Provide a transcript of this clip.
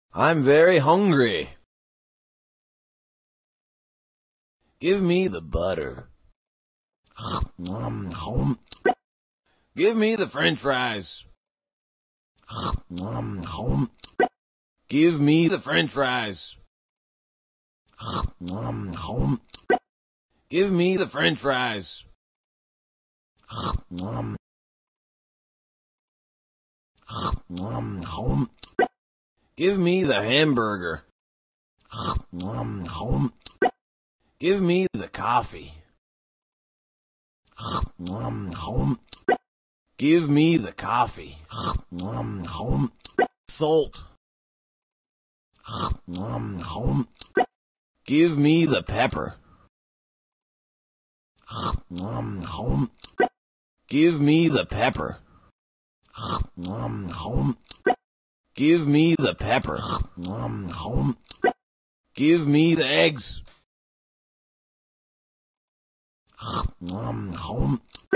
I'm very hungry. Give me the butter. Give me the French fries. Give me the French fries. Give me the French fries. Give me the hamburger. Give me the coffee. Give me the coffee. Salt. Give me the pepper. Give me the pepper. Give me the pepper. Give me the eggs.